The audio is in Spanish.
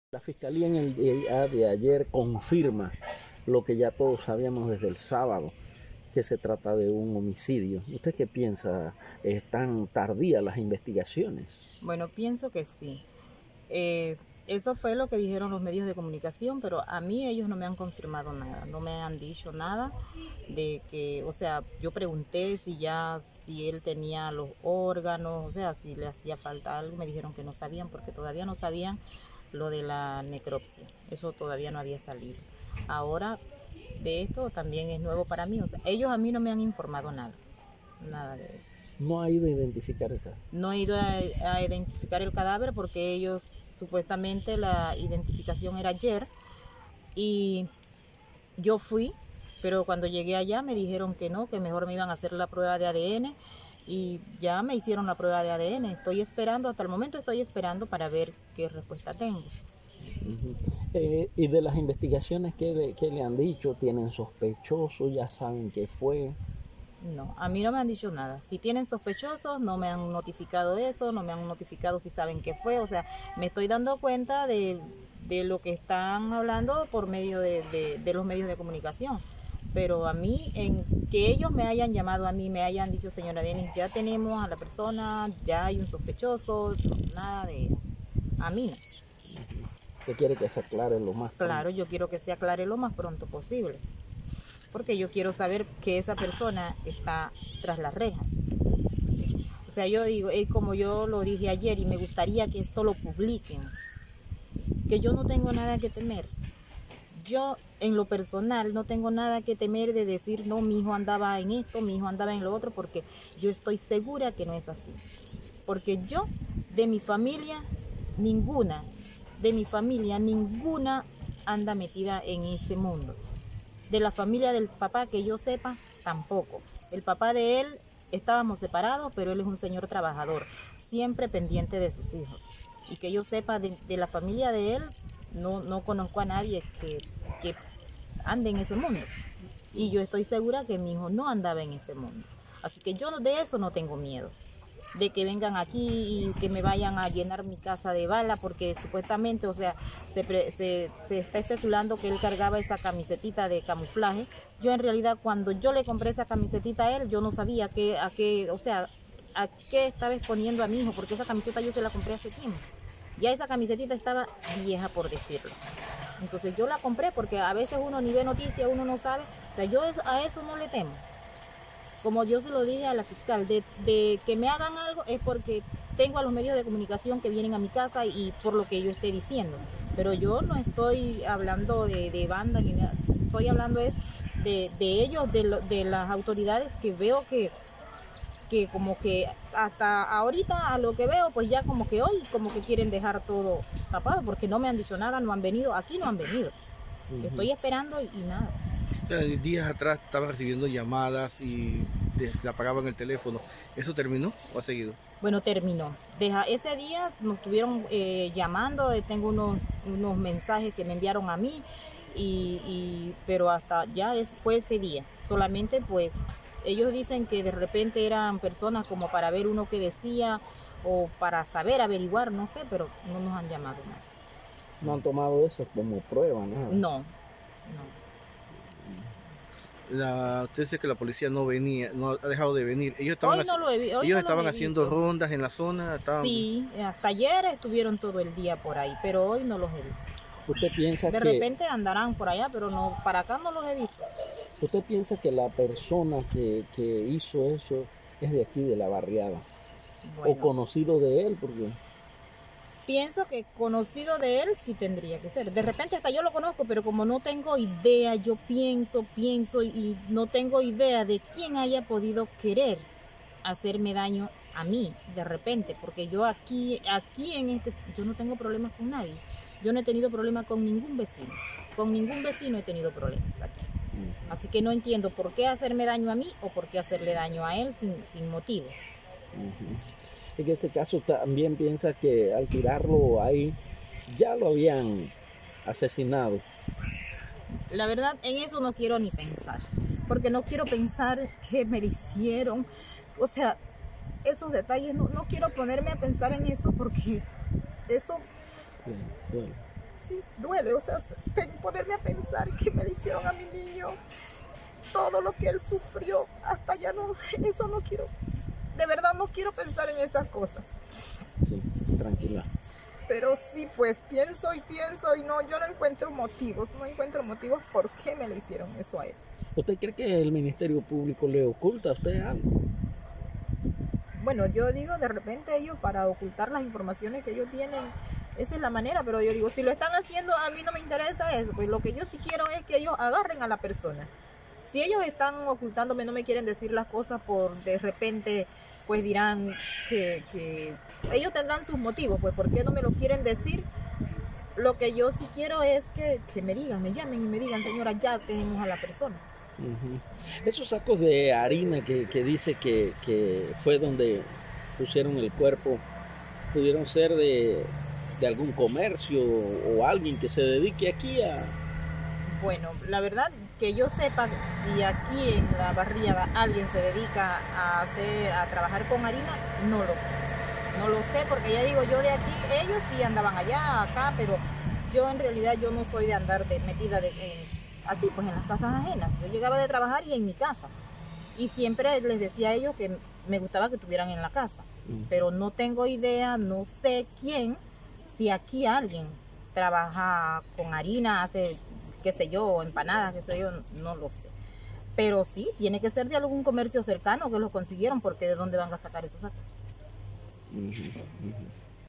La Fiscalía en el día de ayer confirma lo que ya todos sabíamos desde el sábado, que se trata de un homicidio. ¿Usted qué piensa? ¿Están tardías las investigaciones? Bueno, pienso que sí. Eso fue lo que dijeron los medios de comunicación, pero a mí ellos no me han confirmado nada, no me han dicho nada de que, o sea, yo pregunté si él tenía los órganos, o sea, si le hacía falta algo, me dijeron que no sabían porque todavía no sabían lo de la necropsia, eso todavía no había salido. Ahora, de esto también es nuevo para mí, o sea, ellos a mí no me han informado nada de eso. ¿No ha ido a identificar el cadáver? No he ido a identificar el cadáver porque ellos, supuestamente la identificación era ayer y yo fui, pero cuando llegué allá me dijeron que no, que mejor me iban a hacer la prueba de ADN y ya me hicieron la prueba de ADN. Estoy esperando, hasta el momento estoy esperando para ver qué respuesta tengo. Y de las investigaciones que le han dicho, ¿tienen sospechosos? ¿Ya saben qué fue? No, a mí no me han dicho nada. Si tienen sospechosos, no me han notificado eso, no me han notificado si saben qué fue. O sea, me estoy dando cuenta de lo que están hablando por medio de los medios de comunicación. Pero a mí, en que ellos me hayan llamado a mí, me hayan dicho, señora Denis, ya tenemos a la persona, ya hay un sospechoso, no, nada de eso. A mí no. ¿Usted quiere que se aclare lo más pronto? Claro, yo quiero que se aclare lo más pronto posible. Porque yo quiero saber que esa persona está tras las rejas. O sea, yo digo, como yo lo dije ayer y me gustaría que esto lo publiquen, que yo no tengo nada que temer. Yo, en lo personal, no tengo nada que temer de decir, no, mi hijo andaba en esto, mi hijo andaba en lo otro, porque yo estoy segura que no es así. Porque yo, de mi familia, ninguna anda metida en ese mundo. De la familia del papá, que yo sepa, tampoco. El papá de él, estábamos separados, pero él es un señor trabajador, siempre pendiente de sus hijos. Y que yo sepa, de la familia de él, no conozco a nadie que ande en ese mundo. Y yo estoy segura que mi hijo no andaba en ese mundo. Así que yo de eso no tengo miedo. De que vengan aquí y que me vayan a llenar mi casa de bala, porque supuestamente, o sea, se está especulando que él cargaba esa camisetita de camuflaje. Yo en realidad, cuando yo le compré esa camisetita a él, yo no sabía a qué estaba exponiendo a mi hijo, porque esa camiseta yo se la compré hace tiempo. Ya esa camisetita estaba vieja, por decirlo. Entonces yo la compré porque a veces uno ni ve noticias, uno no sabe. O sea, yo a eso no le temo. Como yo se lo dije a la fiscal, de que me hagan algo es porque tengo a los medios de comunicación que vienen a mi casa y por lo que yo esté diciendo. Pero yo no estoy hablando de banda ni nada, estoy hablando es de ellos, de las autoridades, que veo que como que hasta ahorita a lo que veo, pues ya como que hoy como que quieren dejar todo tapado, porque no me han dicho nada, no han venido, aquí no han venido. Estoy esperando y nada. Días atrás estaba recibiendo llamadas y se apagaban el teléfono. ¿Eso terminó o ha seguido? Bueno, terminó. Ese día nos estuvieron llamando, tengo unos mensajes que me enviaron a mí, pero hasta ya fue ese día. Solamente pues ellos dicen que de repente eran personas como para ver uno que decía o para saber, averiguar, no sé, pero no nos han llamado más. ¿No han tomado eso como prueba, nada? No. Usted dice que la policía no venía, no ha dejado de venir. Ellos estaban haciendo rondas en la zona. Sí, hasta ayer estuvieron todo el día por ahí, pero hoy no los he visto. ¿Usted piensa de repente andarán por allá, pero no, para acá no los he visto. ¿Usted piensa que la persona que hizo eso es de aquí, de la barriada? Bueno, ¿o conocido de él? Porque pienso que conocido de él sí tendría que ser. De repente hasta yo lo conozco, pero como no tengo idea, yo pienso y no tengo idea de quién haya podido querer hacerme daño a mí de repente, porque yo aquí yo no tengo problemas con nadie. Yo no he tenido problemas con ningún vecino. Con ningún vecino he tenido problemas aquí. Así que no entiendo por qué hacerme daño a mí o por qué hacerle daño a él sin motivos. En ese caso también piensa que al tirarlo ahí ya lo habían asesinado. La verdad, en eso no quiero ni pensar, porque no quiero pensar que me lo hicieron. O sea, esos detalles, no quiero ponerme a pensar en eso, porque eso... Bueno. sí, duele, o sea, ponerme a pensar que me le hicieron a mi niño, todo lo que él sufrió, hasta ya no, eso no quiero, de verdad no quiero pensar en esas cosas. Sí, tranquila. Pero sí, pues pienso y no, yo no encuentro motivos por qué me le hicieron eso a él. ¿Usted cree que el Ministerio Público le oculta a usted algo? Bueno, yo digo, de repente ellos para ocultar las informaciones que ellos tienen, esa es la manera, pero yo digo, si lo están haciendo, a mí no me interesa eso, pues lo que yo sí quiero es que ellos agarren a la persona. Si ellos están ocultándome, no me quieren decir las cosas por de repente, pues dirán que ellos tendrán sus motivos, pues ¿por qué no me lo quieren decir? Lo que yo sí quiero es que me digan, me llamen y me digan, señora, ya tenemos a la persona. Esos sacos de harina que dice que fue donde pusieron el cuerpo, ¿pudieron ser de algún comercio o alguien que se dedique aquí a...? Bueno, la verdad que yo sepa, si aquí en la barriada alguien se dedica a trabajar con harina, no lo sé, porque ya digo, yo de aquí, ellos sí andaban allá, acá, pero yo en realidad yo no soy de andar metida así, pues en las casas ajenas. Yo llegaba de trabajar y en mi casa. Y siempre les decía a ellos que me gustaba que estuvieran en la casa. Pero no tengo idea, no sé quién, si aquí alguien trabaja con harina, hace, qué sé yo, empanadas, qué sé yo, no lo sé. Pero sí, tiene que ser de algún comercio cercano que lo consiguieron, porque ¿de dónde van a sacar esos sacos?